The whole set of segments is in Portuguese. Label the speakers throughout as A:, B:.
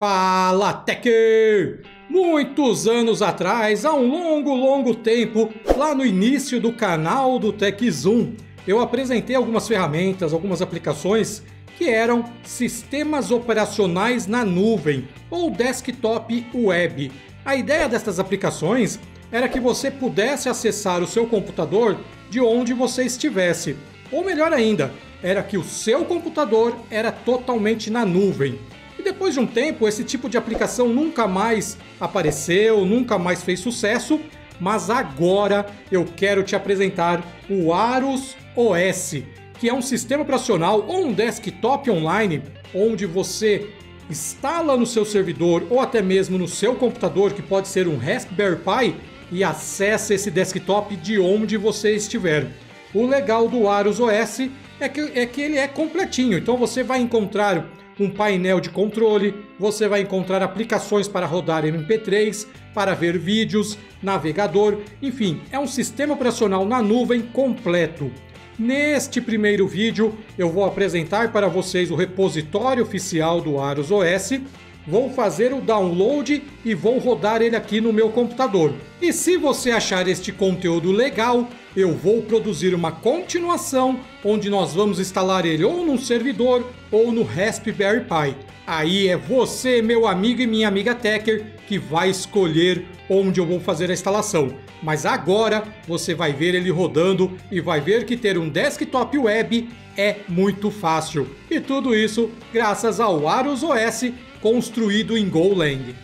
A: Fala, Techer! Muitos anos atrás, há um longo tempo, lá no início do canal do TechZoom, eu apresentei algumas ferramentas, algumas aplicações que eram sistemas operacionais na nuvem ou desktop web. A ideia destas aplicações era que você pudesse acessar o seu computador de onde você estivesse. Ou melhor ainda, era que o seu computador era totalmente na nuvem. E depois de um tempo, esse tipo de aplicação nunca mais apareceu, nunca mais fez sucesso, mas agora eu quero te apresentar o Arus OS, que é um sistema operacional ou um desktop online, onde você instala no seu servidor ou até mesmo no seu computador, que pode ser um Raspberry Pi, e acessa esse desktop de onde você estiver. O legal do Arus OS é que ele é completinho, então você vai encontrar um painel de controle, você vai encontrar aplicações para rodar MP3, para ver vídeos, navegador, enfim, é um sistema operacional na nuvem completo. Neste primeiro vídeo eu vou apresentar para vocês o repositório oficial do Arus OS, vou fazer o download e vou rodar ele aqui no meu computador. E se você achar este conteúdo legal, eu vou produzir uma continuação onde nós vamos instalar ele ou num servidor ou no Raspberry Pi. Aí é você, meu amigo e minha amiga Techer, que vai escolher onde eu vou fazer a instalação. Mas agora você vai ver ele rodando e vai ver que ter um desktop web é muito fácil. E tudo isso graças ao Arus OS construído em Golang.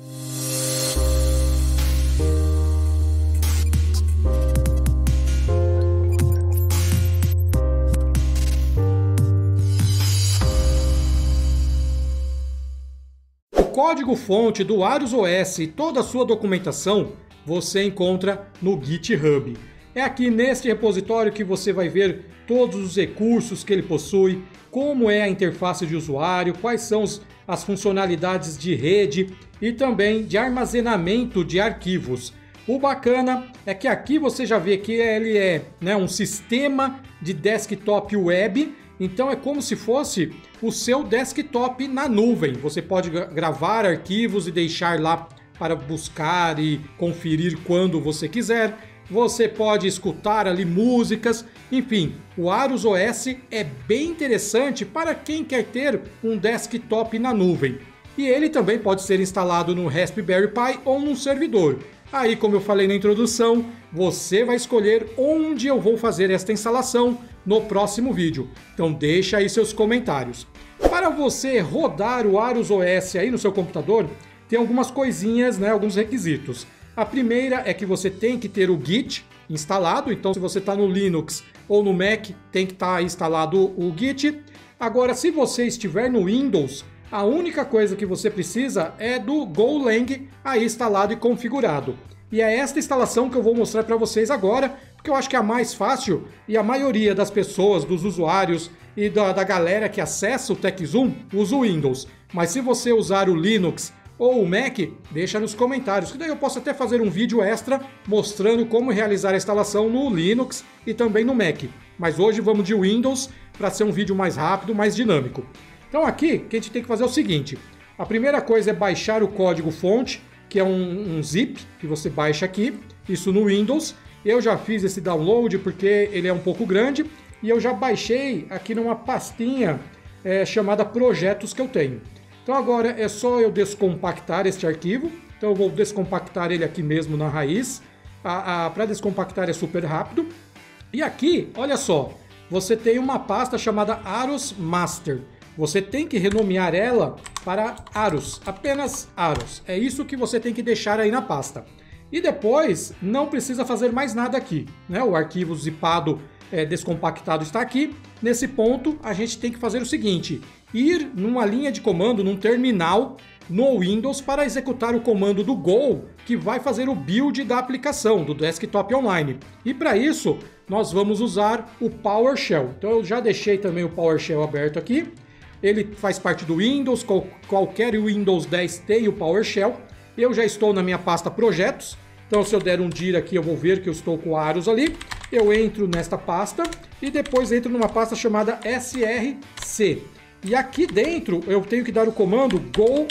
A: O código-fonte do Arus OS e toda a sua documentação você encontra no GitHub. É aqui neste repositório que você vai ver todos os recursos que ele possui, como é a interface de usuário, quais são as funcionalidades de rede e também de armazenamento de arquivos. O bacana é que aqui você já vê que ele é um sistema de desktop web, então é como se fosse o seu desktop na nuvem. Você pode gravar arquivos e deixar lá para buscar e conferir quando você quiser. Você pode escutar ali músicas, enfim, o Arus OS é bem interessante para quem quer ter um desktop na nuvem. E ele também pode ser instalado no Raspberry Pi ou num servidor. Aí, como eu falei na introdução, você vai escolher onde eu vou fazer esta instalação no próximo vídeo. Então deixa aí seus comentários. Para você rodar o Arus OS aí no seu computador, tem algumas coisinhas, alguns requisitos. A primeira é que você tem que ter o Git instalado, então se você está no Linux ou no Mac, tem que estar instalado o Git. Agora, se você estiver no Windows, a única coisa que você precisa é do Golang aí instalado e configurado. E é esta instalação que eu vou mostrar para vocês agora, porque eu acho que é a mais fácil e a maioria das pessoas, dos usuários e da galera que acessa o TechZoom usa o Windows. Mas se você usar o Linux ou o Mac, deixa nos comentários, que daí eu posso até fazer um vídeo extra mostrando como realizar a instalação no Linux e também no Mac. Mas hoje vamos de Windows para ser um vídeo mais rápido, mais dinâmico. Então aqui, o que a gente tem que fazer é o seguinte. A primeira coisa é baixar o código-fonte, que é um zip que você baixa aqui, isso no Windows. Eu já fiz esse download porque ele é um pouco grande e eu já baixei aqui numa pastinha chamada projetos que eu tenho. Então agora é só eu descompactar este arquivo. Então eu vou descompactar ele aqui mesmo na raiz. Para descompactar é super rápido. E aqui, olha só, você tem uma pasta chamada Arus Master. Você tem que renomear ela para Arus, apenas Arus. É isso que você tem que deixar aí na pasta. E depois não precisa fazer mais nada aqui, O arquivo zipado descompactado está aqui. Nesse ponto a gente tem que fazer o seguinte: ir numa linha de comando, num terminal no Windows para executar o comando do Go, que vai fazer o build da aplicação, do desktop online. E para isso nós vamos usar o PowerShell. Então eu já deixei também o PowerShell aberto aqui. Ele faz parte do Windows, qualquer Windows 10 tem o PowerShell. Eu já estou na minha pasta projetos. Então se eu der um dir aqui eu vou ver que eu estou com o Arus ali. Eu entro nesta pasta e depois entro numa pasta chamada src. E aqui dentro eu tenho que dar o comando go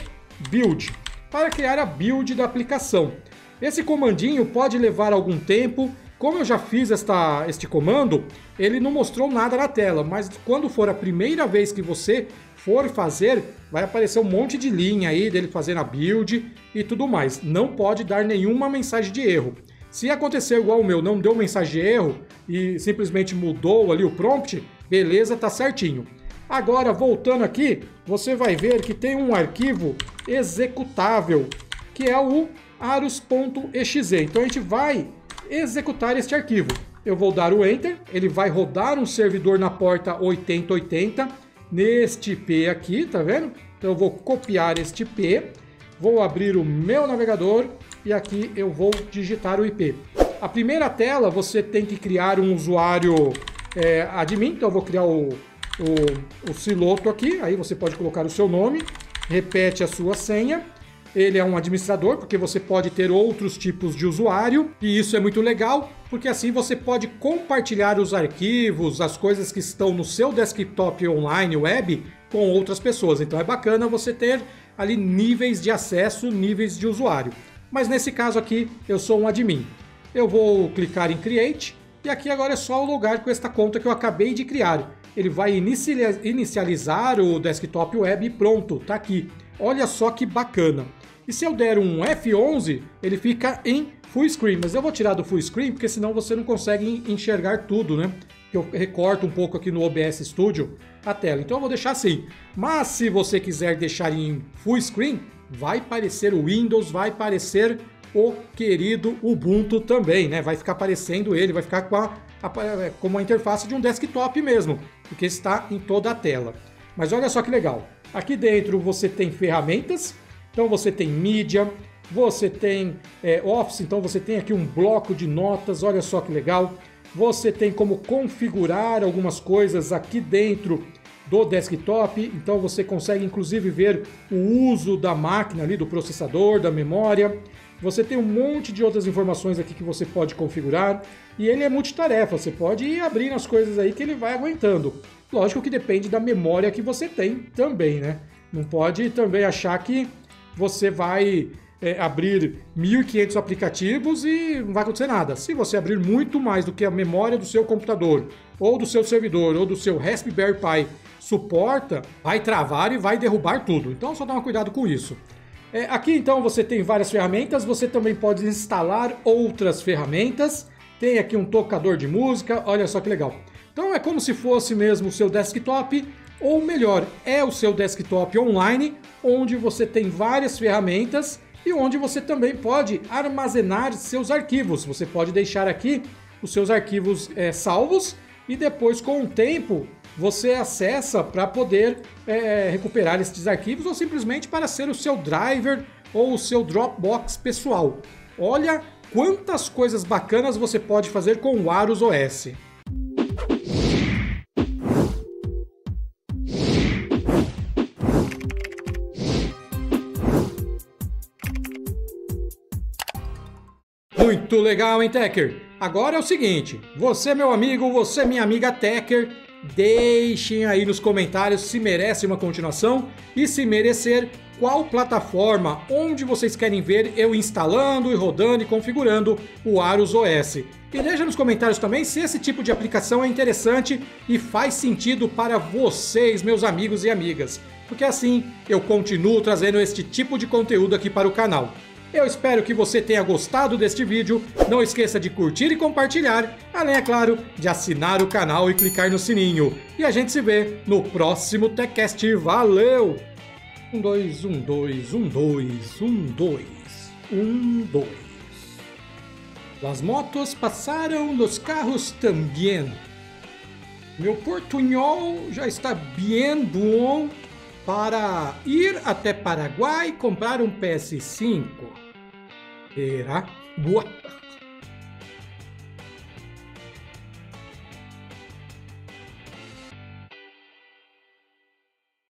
A: build, para criar a build da aplicação. Esse comandinho pode levar algum tempo. Como eu já fiz este comando, ele não mostrou nada na tela, mas quando for a primeira vez que você for fazer, vai aparecer um monte de linha aí dele fazendo a build e tudo mais. Não pode dar nenhuma mensagem de erro. Se acontecer igual o meu, não deu mensagem de erro e simplesmente mudou ali o prompt, beleza, tá certinho. Agora, voltando aqui, você vai ver que tem um arquivo executável, que é o arus.exe. Então a gente vai executar este arquivo. Eu vou dar o Enter, ele vai rodar um servidor na porta 8080, neste IP aqui, tá vendo? Então eu vou copiar este IP, vou abrir o meu navegador e aqui eu vou digitar o IP. A primeira tela você tem que criar um usuário admin, então eu vou criar o Siloto aqui, aí você pode colocar o seu nome, repete a sua senha. Ele é um administrador, porque você pode ter outros tipos de usuário, e isso é muito legal, porque assim você pode compartilhar os arquivos, as coisas que estão no seu desktop online web com outras pessoas. Então é bacana você ter ali níveis de acesso, níveis de usuário. Mas nesse caso aqui, eu sou um admin. Eu vou clicar em Create, e aqui agora é só logar com esta conta que eu acabei de criar. Ele vai inicializar o desktop web e pronto, tá aqui. Olha só que bacana. E se eu der um F11, ele fica em full screen. Mas eu vou tirar do full screen, porque senão você não consegue enxergar tudo, né? Eu recorto um pouco aqui no OBS Studio a tela. Então eu vou deixar assim. Mas se você quiser deixar em full screen, vai aparecer o Windows, vai aparecer o querido Ubuntu também, né? Vai ficar aparecendo ele, vai ficar como a interface de um desktop mesmo, porque está em toda a tela. Mas olha só que legal. Aqui dentro você tem ferramentas. Então você tem mídia, você tem Office, então você tem aqui um bloco de notas, olha só que legal. Você tem como configurar algumas coisas aqui dentro do desktop, então você consegue inclusive ver o uso da máquina ali, do processador, da memória. Você tem um monte de outras informações aqui que você pode configurar, e ele é multitarefa, você pode ir abrindo as coisas aí que ele vai aguentando. Lógico que depende da memória que você tem também, né? Não pode também achar que você vai abrir 1.500 aplicativos e não vai acontecer nada. Se você abrir muito mais do que a memória do seu computador, ou do seu servidor, ou do seu Raspberry Pi suporta, vai travar e vai derrubar tudo. Então só dá um cuidado com isso. Aqui então você tem várias ferramentas, você também pode instalar outras ferramentas. Tem aqui um tocador de música, olha só que legal. Então é como se fosse mesmo o seu desktop, ou melhor, é o seu desktop online, onde você tem várias ferramentas e onde você também pode armazenar seus arquivos. Você pode deixar aqui os seus arquivos salvos e depois, com o tempo, você acessa para poder recuperar esses arquivos ou simplesmente para ser o seu driver ou o seu Dropbox pessoal. Olha quantas coisas bacanas você pode fazer com o Arus OS. Muito legal, hein, Techer? Agora é o seguinte, você, meu amigo, você, minha amiga Techer, deixem aí nos comentários se merece uma continuação e, se merecer, qual plataforma, onde vocês querem ver eu instalando e rodando e configurando o Arus OS. E deixa nos comentários também se esse tipo de aplicação é interessante e faz sentido para vocês, meus amigos e amigas, porque assim eu continuo trazendo este tipo de conteúdo aqui para o canal. Eu espero que você tenha gostado deste vídeo, não esqueça de curtir e compartilhar, além, é claro, de assinar o canal e clicar no sininho. E a gente se vê no próximo TechCast. Valeu! 1, 2, 1, 2, 1, 2, 1, 2, 1, 2. Las motos passaram, los carros também. Meu portunhol já está bem bom para ir até Paraguai comprar um PS5. Será? Boa!